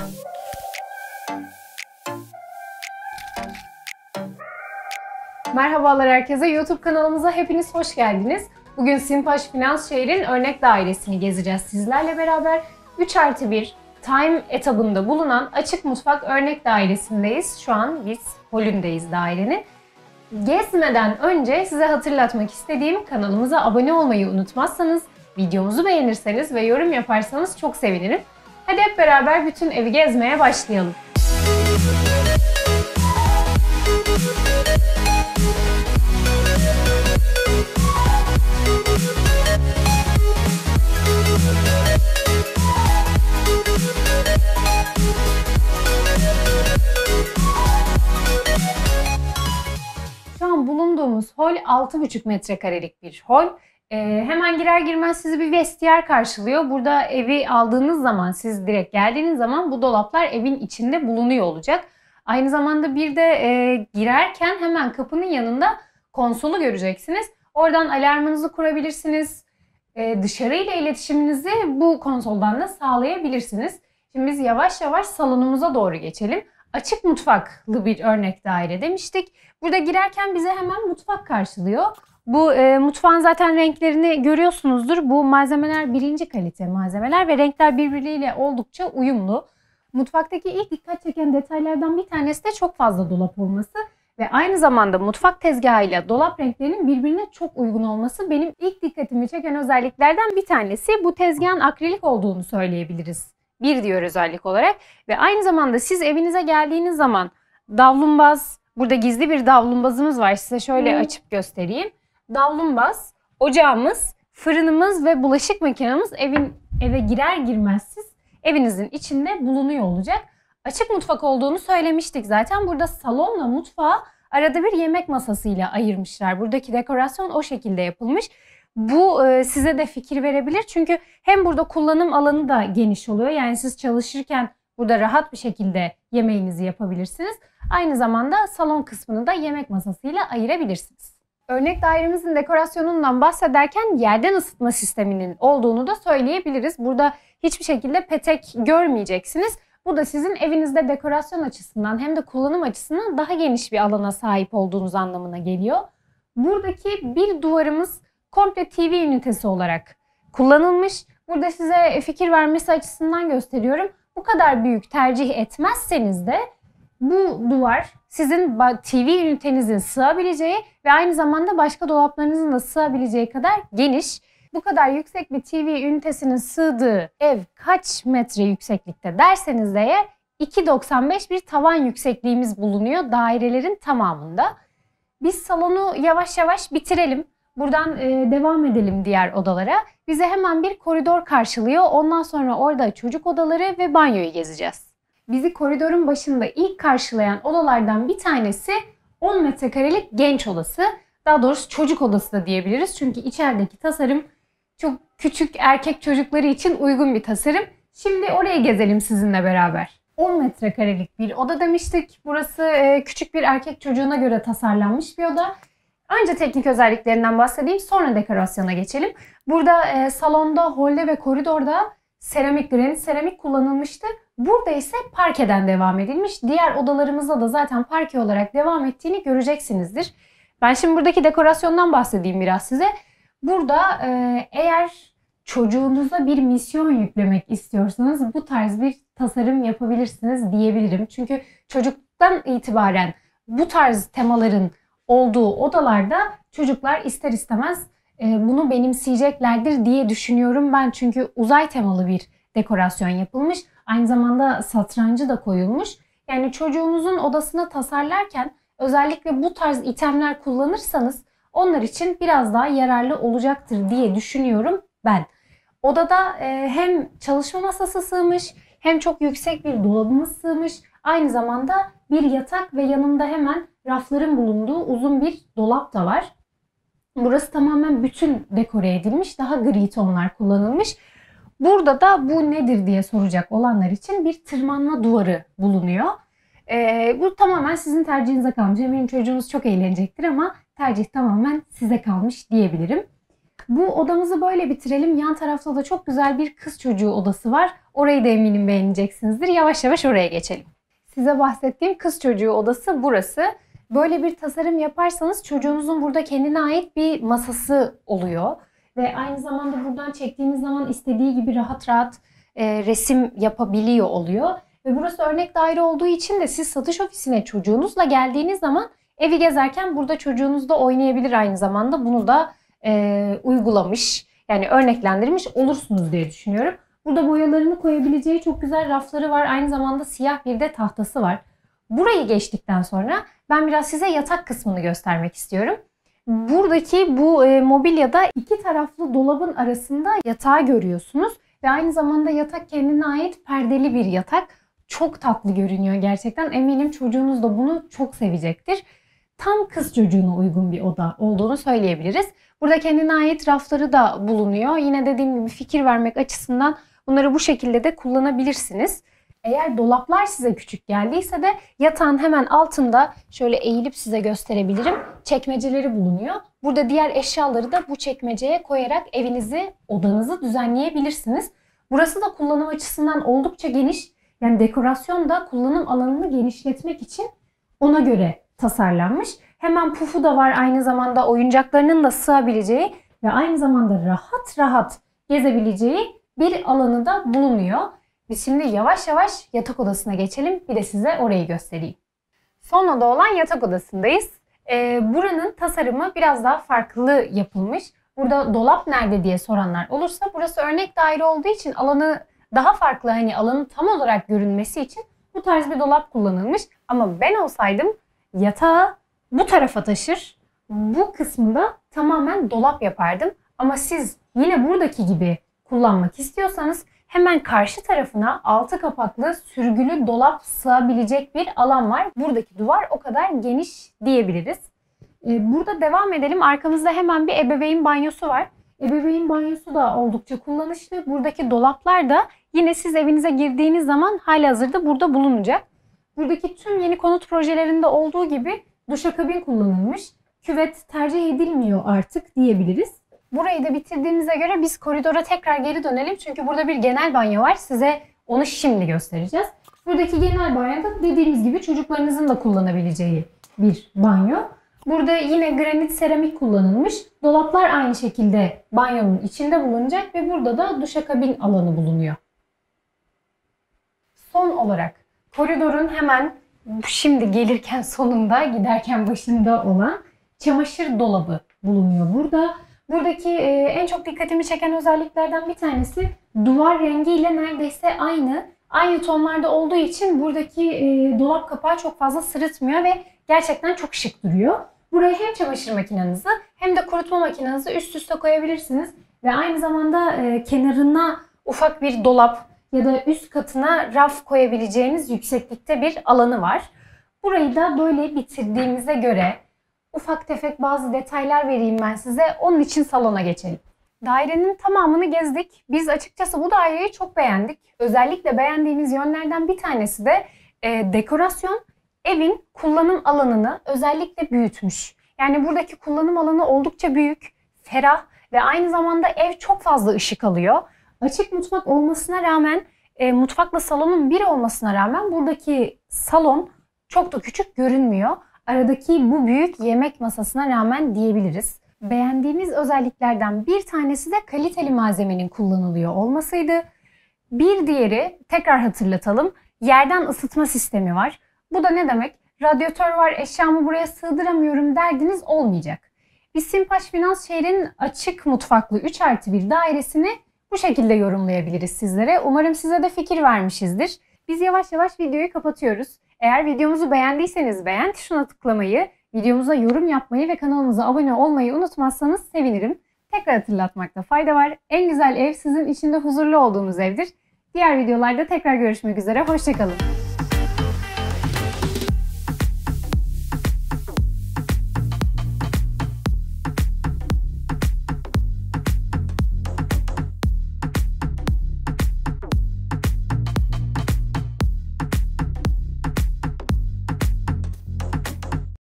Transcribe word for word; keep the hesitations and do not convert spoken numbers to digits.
Merhabalar herkese. YouTube kanalımıza hepiniz hoş geldiniz. Bugün Simpaş Finans Şehir'in örnek dairesini gezeceğiz sizlerle beraber. üç artı bir Time etabında bulunan açık mutfak örnek dairesindeyiz. Şu an biz holündeyiz dairenin. Gezmeden önce size hatırlatmak istediğim, kanalımıza abone olmayı unutmazsanız, videomuzu beğenirseniz ve yorum yaparsanız çok sevinirim. Hadi hep beraber bütün evi gezmeye başlayalım. Şu an bulunduğumuz hol altı buçuk metrekarelik bir hol. Ee, hemen girer girmez sizi bir vestiyer karşılıyor. Burada evi aldığınız zaman, siz direkt geldiğiniz zaman bu dolaplar evin içinde bulunuyor olacak. Aynı zamanda bir de e, girerken hemen kapının yanında konsolu göreceksiniz. Oradan alarmınızı kurabilirsiniz. E, dışarıyla iletişiminizi bu konsoldan da sağlayabilirsiniz. Şimdi biz yavaş yavaş salonumuza doğru geçelim. Açık mutfaklı bir örnek daire demiştik. Burada girerken bize hemen mutfak karşılıyor. Bu e, mutfağın zaten renklerini görüyorsunuzdur. Bu malzemeler birinci kalite malzemeler ve renkler birbirleriyle oldukça uyumlu. Mutfaktaki ilk dikkat çeken detaylardan bir tanesi de çok fazla dolap olması ve aynı zamanda mutfak tezgahıyla dolap renklerinin birbirine çok uygun olması benim ilk dikkatimi çeken özelliklerden bir tanesi. Bu tezgahın akrilik olduğunu söyleyebiliriz. Bir diyor özellik olarak ve aynı zamanda siz evinize geldiğiniz zaman davlumbaz, burada gizli bir davlumbazımız var. Size şöyle hmm. açıp göstereyim. Davlumbaz, ocağımız, fırınımız ve bulaşık makinemiz evin eve girer girmez siz evinizin içinde bulunuyor olacak. Açık mutfak olduğunu söylemiştik zaten. Burada salonla mutfağı arada bir yemek masasıyla ayırmışlar. Buradaki dekorasyon o şekilde yapılmış. Bu e, size de fikir verebilir. Çünkü hem burada kullanım alanı da geniş oluyor. Yani siz çalışırken burada rahat bir şekilde yemeğinizi yapabilirsiniz. Aynı zamanda salon kısmını da yemek masasıyla ayırabilirsiniz. Örnek dairemizin dekorasyonundan bahsederken yerden ısıtma sisteminin olduğunu da söyleyebiliriz. Burada hiçbir şekilde petek görmeyeceksiniz. Bu da sizin evinizde dekorasyon açısından hem de kullanım açısından daha geniş bir alana sahip olduğunuz anlamına geliyor. Buradaki bir duvarımız komple T V ünitesi olarak kullanılmış. Burada size fikir vermesi açısından gösteriyorum. Bu kadar büyük tercih etmezseniz de bu duvar sizin T V ünitenizin sığabileceği ve aynı zamanda başka dolaplarınızın da sığabileceği kadar geniş. Bu kadar yüksek bir T V ünitesinin sığdığı ev kaç metre yükseklikte derseniz de eğer iki doksan beş bir tavan yüksekliğimiz bulunuyor dairelerin tamamında. Biz salonu yavaş yavaş bitirelim. Buradan e, devam edelim diğer odalara. Bize hemen bir koridor karşılıyor. Ondan sonra orada çocuk odaları ve banyoyu gezeceğiz. Bizi koridorun başında ilk karşılayan odalardan bir tanesi on metrekarelik genç odası. Daha doğrusu çocuk odası da diyebiliriz. Çünkü içerideki tasarım çok küçük erkek çocukları için uygun bir tasarım. Şimdi orayı gezelim sizinle beraber. on metrekarelik bir oda demiştik. Burası e, küçük bir erkek çocuğuna göre tasarlanmış bir oda. Önce teknik özelliklerinden bahsedeyim, sonra dekorasyona geçelim. Burada e, salonda, holde ve koridorda seramik, granit seramik kullanılmıştı. Burada ise parkeden devam edilmiş. Diğer odalarımızda da zaten parke olarak devam ettiğini göreceksinizdir. Ben şimdi buradaki dekorasyondan bahsedeyim biraz size. Burada e, eğer çocuğunuza bir misyon yüklemek istiyorsanız bu tarz bir tasarım yapabilirsiniz diyebilirim. Çünkü çocuktan itibaren bu tarz temaların olduğu odalarda çocuklar ister istemez e, bunu benimseyeceklerdir diye düşünüyorum ben. Çünkü uzay temalı bir dekorasyon yapılmış. Aynı zamanda satrancı da koyulmuş. Yani çocuğunuzun odasını tasarlarken özellikle bu tarz itemler kullanırsanız onlar için biraz daha yararlı olacaktır diye düşünüyorum ben. Odada e, hem çalışma masası sığmış hem çok yüksek bir dolabımız sığmış. Aynı zamanda bir yatak ve yanında hemen rafların bulunduğu uzun bir dolap da var. Burası tamamen bütün dekore edilmiş. Daha gri tonlar kullanılmış. Burada da bu nedir diye soracak olanlar için bir tırmanma duvarı bulunuyor. Ee, bu tamamen sizin tercihinize kalmış. Eminim çocuğunuz çok eğlenecektir ama tercih tamamen size kalmış diyebilirim. Bu odamızı böyle bitirelim. Yan tarafta da çok güzel bir kız çocuğu odası var. Orayı da eminim beğeneceksinizdir. Yavaş yavaş oraya geçelim. Size bahsettiğim kız çocuğu odası burası. Böyle bir tasarım yaparsanız çocuğunuzun burada kendine ait bir masası oluyor. Ve aynı zamanda buradan çektiğiniz zaman istediği gibi rahat rahat e, resim yapabiliyor oluyor. Ve burası örnek daire olduğu için de siz satış ofisine çocuğunuzla geldiğiniz zaman evi gezerken burada çocuğunuz da oynayabilir aynı zamanda. Bunu da e, uygulamış, yani örneklendirmiş olursunuz diye düşünüyorum. Burada boyalarını koyabileceği çok güzel rafları var. Aynı zamanda siyah bir de tahtası var. Burayı geçtikten sonra ben biraz size yatak kısmını göstermek istiyorum. Buradaki bu e, mobilyada iki taraflı dolabın arasında yatağı görüyorsunuz. Ve aynı zamanda yatak kendine ait perdeli bir yatak. Çok tatlı görünüyor gerçekten. Eminim çocuğunuz da bunu çok sevecektir. Tam kız çocuğuna uygun bir oda olduğunu söyleyebiliriz. Burada kendine ait rafları da bulunuyor. Yine dediğim gibi fikir vermek açısından bunları bu şekilde de kullanabilirsiniz. Eğer dolaplar size küçük geldiyse de yatağın hemen altında şöyle eğilip size gösterebilirim. Çekmeceleri bulunuyor. Burada diğer eşyaları da bu çekmeceye koyarak evinizi, odanızı düzenleyebilirsiniz. Burası da kullanım açısından oldukça geniş. Yani dekorasyon da kullanım alanını genişletmek için ona göre tasarlanmış. Hemen pufu da var, aynı zamanda oyuncaklarının da sığabileceği ve aynı zamanda rahat rahat gezebileceği bir alanı da bulunuyor. Biz şimdi yavaş yavaş yatak odasına geçelim. Bir de size orayı göstereyim. Son oda olan yatak odasındayız. Ee, buranın tasarımı biraz daha farklı yapılmış. Burada dolap nerede diye soranlar olursa burası örnek daire olduğu için alanı daha farklı, hani alanın tam olarak görünmesi için bu tarz bir dolap kullanılmış. Ama ben olsaydım yatağı bu tarafa taşır, bu kısmında tamamen dolap yapardım. Ama siz yine buradaki gibi kullanmak istiyorsanız hemen karşı tarafına altı kapaklı sürgülü dolap sığabilecek bir alan var. Buradaki duvar o kadar geniş diyebiliriz. Burada devam edelim. Arkamızda hemen bir ebeveyn banyosu var. Ebeveyn banyosu da oldukça kullanışlı. Buradaki dolaplar da yine siz evinize girdiğiniz zaman halihazırda burada bulunacak. Buradaki tüm yeni konut projelerinde olduğu gibi duşakabin kullanılmış. Küvet tercih edilmiyor artık diyebiliriz. Burayı da bitirdiğimize göre biz koridora tekrar geri dönelim. Çünkü burada bir genel banyo var. Size onu şimdi göstereceğiz. Buradaki genel banyoda dediğimiz gibi çocuklarınızın da kullanabileceği bir banyo. Burada yine granit seramik kullanılmış. Dolaplar aynı şekilde banyonun içinde bulunacak ve burada da duşakabin alanı bulunuyor. Son olarak koridorun hemen şimdi gelirken sonunda, giderken başında olan çamaşır dolabı bulunuyor burada. Buradaki e, en çok dikkatimi çeken özelliklerden bir tanesi duvar rengiyle neredeyse aynı. Aynı tonlarda olduğu için buradaki e, dolap kapağı çok fazla sırıtmıyor ve gerçekten çok şık duruyor. Buraya hem çamaşır makinenizi hem de kurutma makinenizi üst üste koyabilirsiniz. Ve aynı zamanda e, kenarına ufak bir dolap ya da üst katına raf koyabileceğiniz yükseklikte bir alanı var. Burayı da böyle bitirdiğimize göre ufak tefek bazı detaylar vereyim ben size. Onun için salona geçelim. Dairenin tamamını gezdik. Biz açıkçası bu daireyi çok beğendik. Özellikle beğendiğimiz yönlerden bir tanesi de e, dekorasyon. Evin kullanım alanını özellikle büyütmüş. Yani buradaki kullanım alanı oldukça büyük, ferah ve aynı zamanda ev çok fazla ışık alıyor. Açık mutfak olmasına rağmen, e, mutfakla salonun bir olmasına rağmen buradaki salon çok da küçük görünmüyor. Aradaki bu büyük yemek masasına rağmen diyebiliriz. Beğendiğimiz özelliklerden bir tanesi de kaliteli malzemenin kullanılıyor olmasıydı. Bir diğeri, tekrar hatırlatalım, yerden ısıtma sistemi var. Bu da ne demek? Radyatör var, eşyamı buraya sığdıramıyorum derdiniz olmayacak. Biz Simpaş Finans Şehir'in açık mutfaklı üç artı bir dairesini bu şekilde yorumlayabiliriz sizlere. Umarım size de fikir vermişizdir. Biz yavaş yavaş videoyu kapatıyoruz. Eğer videomuzu beğendiyseniz beğen tuşuna tıklamayı, videomuza yorum yapmayı ve kanalımıza abone olmayı unutmazsanız sevinirim. Tekrar hatırlatmakta fayda var. En güzel ev sizin içinde huzurlu olduğunuz evdir. Diğer videolarda tekrar görüşmek üzere. Hoşça kalın.